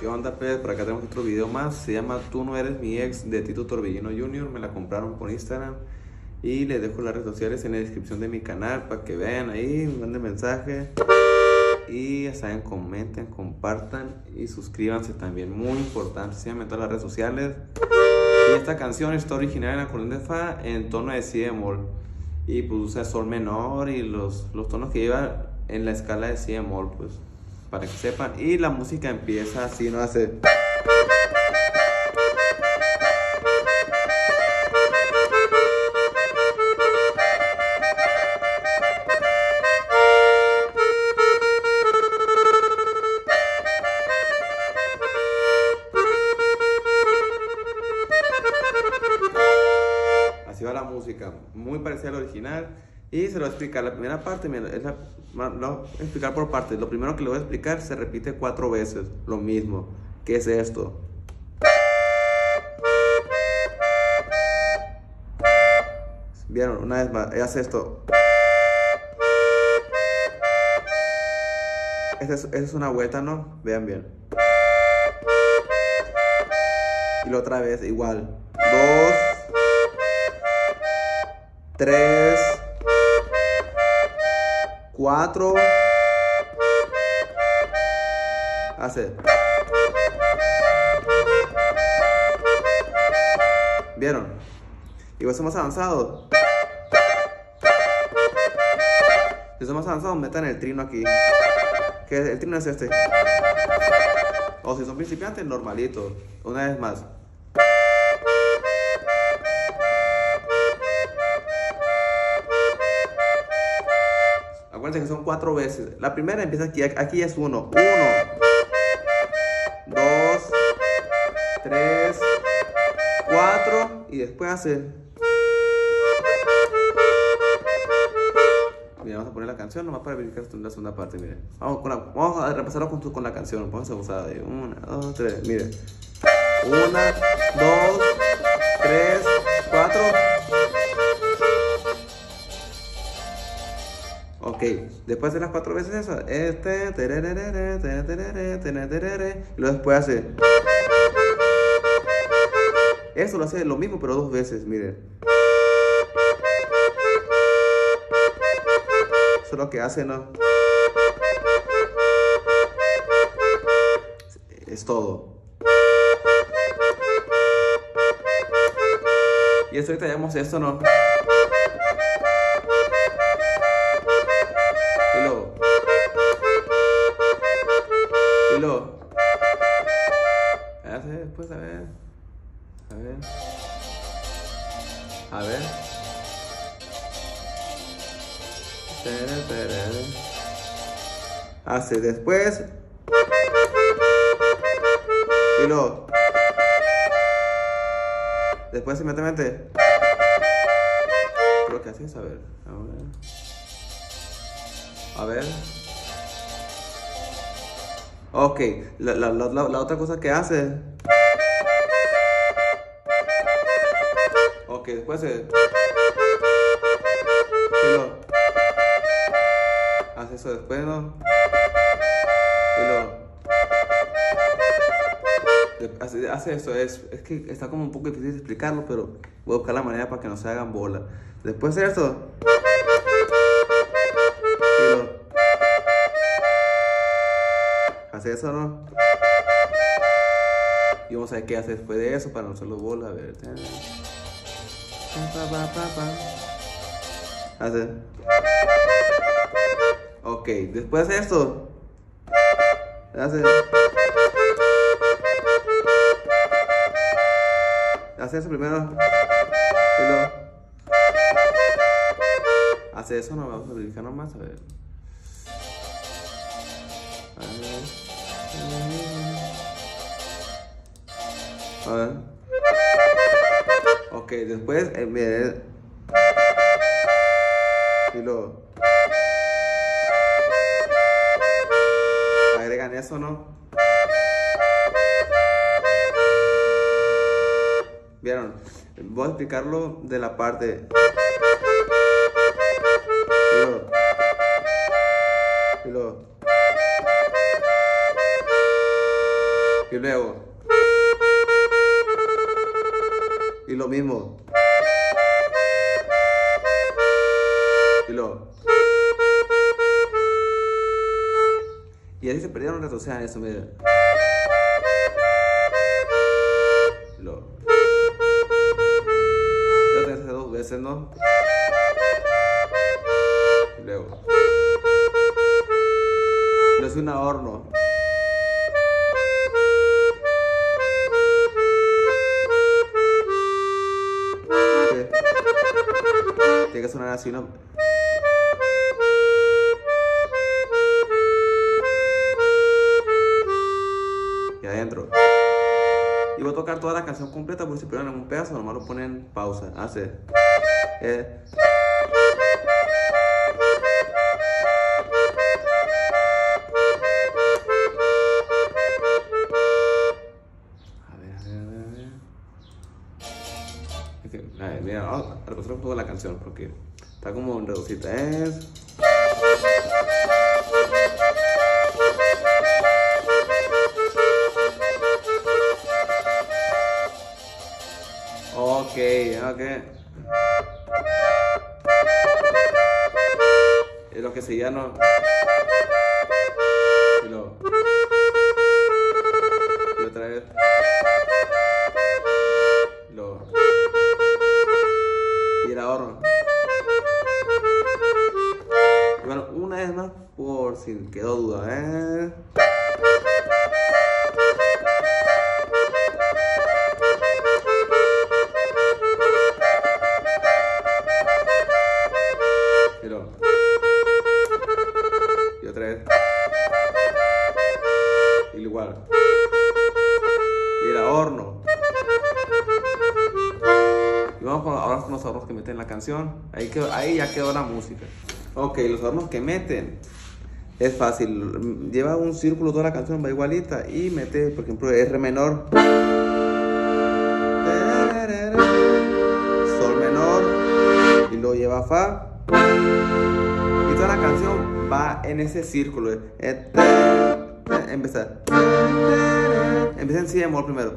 ¿Qué onda, pues? Por acá tenemos otro video más. Se llama Tú no eres mi ex, de Tito Torbellino Jr. Me la compraron por Instagram. Y les dejo las redes sociales en la descripción de mi canal para que vean ahí, me manden mensaje. Y ya saben, comenten, compartan y suscríbanse también. Muy importante, síganme en todas las redes sociales. Y esta canción está original en acordeón de Fa en tono de Si bemol. Y pues usa sol menor y los tonos que lleva en la escala de Si bemol, pues, para que sepan. Y la música empieza así, no hace. Así va la música, muy parecida al original. Y se lo voy a explicar. La primera parte, mira, lo voy a explicar por partes. Lo primero que le voy a explicar se repite 4 veces, lo mismo. ¿Qué es esto? Vieron, una vez más, hace esto. Esa es una vuelta, ¿no? Vean bien. Y la otra vez, igual. 2, 3, 4. Hace. ¿Vieron? Y pues somos avanzados. Si somos avanzados, metan el trino aquí. Que el trino es este. O si son principiantes, normalito. Una vez más. Acuérdense que son 4 veces. La primera empieza aquí. Aquí es 1. 1, 2, 3, 4. Y después hace. Mira, vamos a poner la canción nomás para verificar la segunda parte. Miren, vamos a repasarlo con la canción. Vamos a usar de 1, 2, 3. Miren, 1, 2, 3, 4. Ok, después de las 4 veces eso, y luego después hace. Eso lo hace lo mismo, pero 2 veces, miren. Eso es lo que hace, ¿no? Es todo. Y esto ahorita llamamos esto, ¿no? Y luego. Hace después, a ver. A ver. A ver. Hace después. Y luego. Después inmediatamente. Creo que así es, a ver. A ver. Ok, la otra cosa que hace. Ok, después se. Y luego. Hace eso después, ¿no? Y luego. Hace eso, es que está como un poco difícil de explicarlo, pero voy a buscar la manera para que no se hagan bola. Después de eso. Y luego. Hace eso, ¿no? Y vamos a ver qué hace después de eso para no hacerlo bola. A ver. Hace. Ok, después de esto. Hace. Hace eso primero. Y luego. Hace eso, no vamos a verificar nomás. A ver. A ver. Ok, después miren. Y luego agregan eso, ¿no? ¿Vieron? Voy a explicarlo de la parte. Y luego Y luego. Y lo mismo. Y luego. Y así se perdieron las, o sea, eso me. Y luego. Ya te hace 2 veces, ¿no? Y luego. Lo hace un horno. Tiene que sonar así, ¿no? Y adentro. Y voy a tocar toda la canción completa, porque si pierden algún pedazo, nomás lo ponen en pausa. Hace. A ver, mira, vamos a repasar un poco la canción porque está como reducida. Ok. Es lo que se llama. Y luego. Y otra vez. Y luego. Y el ahorro. Y bueno, una vez más por si quedó duda, Y luego. Y otra vez. Y igual. Y el horno. Y vamos ahora con los adornos que meten en la canción. Ahí ya quedó la música. Ok, los adornos que meten es fácil. Lleva un círculo toda la canción, va igualita. Y mete, por ejemplo, R menor, Sol menor. Y luego lleva Fa. Y toda la canción va en ese círculo. Empieza en si bemol primero.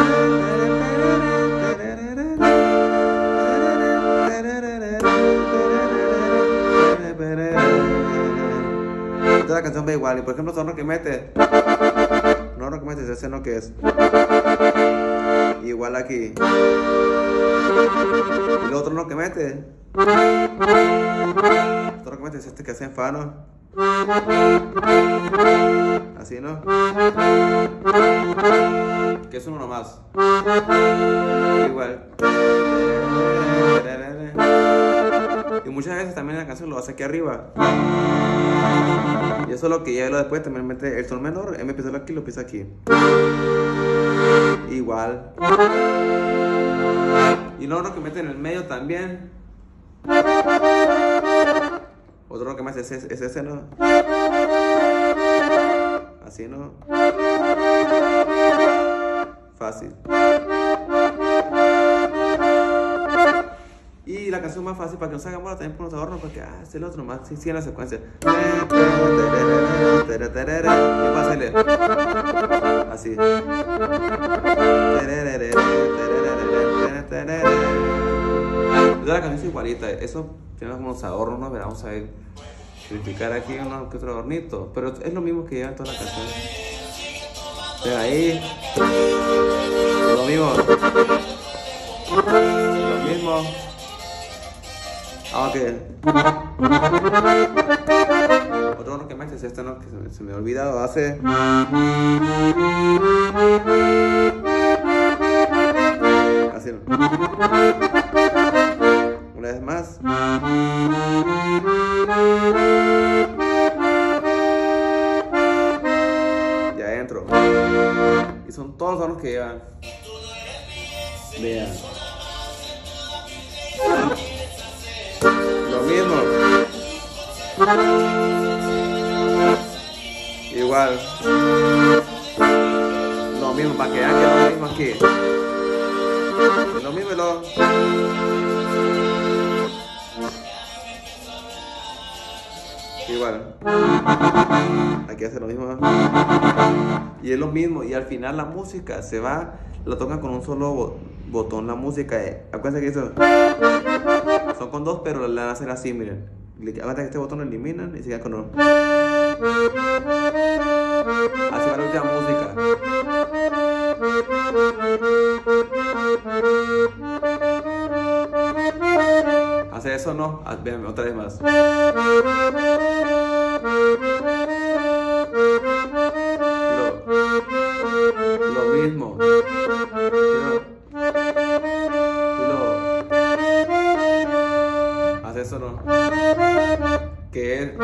Toda la canción va igual. Y por ejemplo, el que mete, ese no que es igual aquí. Y el otro no que mete, es este que hace en Fa, ¿no? Así, ¿no? Que es uno nomás. Igual. Y muchas veces también la canción lo hace aquí arriba. Y eso es lo que ya lo después también mete el sol menor. Él me empieza aquí y lo empieza aquí. Igual. Y luego lo que mete en el medio también. Otro que más es ese, ¿no? Así, ¿no? Fácil. Y la canción más fácil para que no se haga mola también por los adornos, porque es el otro más, sí, en la secuencia. Y pásale. Así. Toda la canción es igualita, eso tiene unos adornos, ¿no? Vamos a ver, criticar aquí uno que otro adornito, pero es lo mismo que lleva toda la canción. Pero ahí, lo mismo. Ok. Otro adorno que me hace es este, ¿no? Que se me ha olvidado, hace. Así, ¿no? Una vez más. Y adentro. Y son todos los adornos que llevan. Vean. Lo mismo. Igual. Lo mismo, para que vean que es lo mismo aquí. Es lo mismo y lo. igual. Aquí hace lo mismo. Y es lo mismo. Y al final la música se va, la tocan con un solo botón la música. Acuérdense que eso son con dos, pero la van a hacer así, miren. Acuérdense que este botón lo eliminan y sigan con uno. Así va la última música. ¿Hace eso o no? Véanme otra vez más. Lo mismo. ¿Hace eso o no? Que es...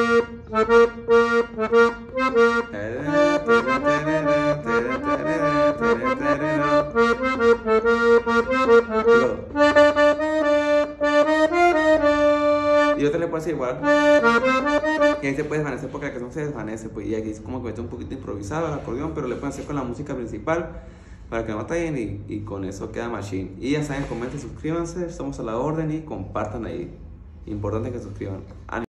Y yo te le puedo hacer igual. Y ahí se puede desvanecer porque la canción se desvanece. Pues, y aquí es como que mete un poquito improvisado el acordeón, pero le pueden hacer con la música principal para que no batallen y con eso queda machine. Y ya saben, comenten, suscríbanse, estamos a la orden y compartan ahí. Importante que suscriban.